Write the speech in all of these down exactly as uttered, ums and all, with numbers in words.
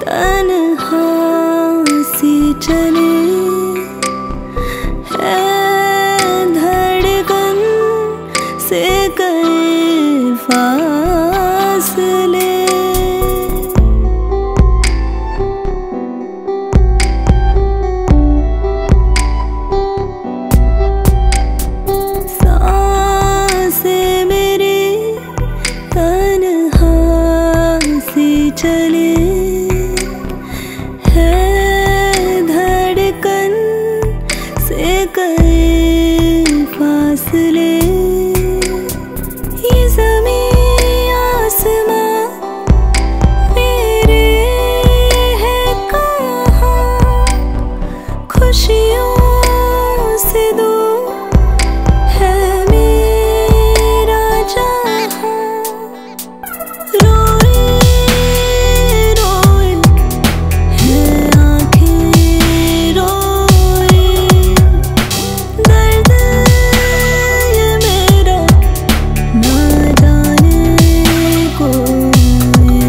तन्हा सी चले है धड़कन से कई फासले। सांसें मेरी तन्हा सी चले है धड़कन से कई फासले। ये ज़मीं आसमां मेरे है कहाँ, खुशियों से दूर है मेरा जहाँ। रोए रोए है आँखें रोए, दर्द ये मेरा ना जाने कोई।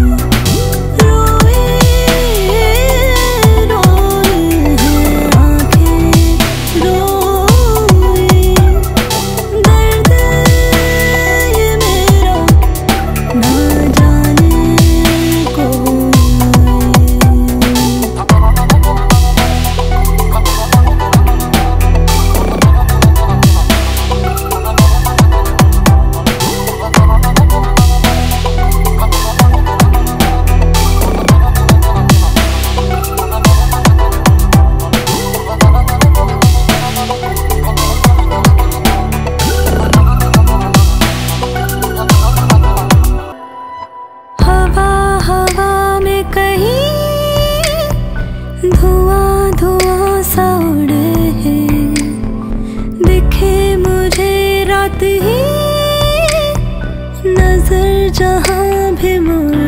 रोए रोए है आँखें रोए, दर्द ये मेरा ना जाने कोई। हवा हवा में कहीं धुआं धुआं सा उड़े हैं, दिखे मुझे रात ही नजर जहाँ भी मुड़े।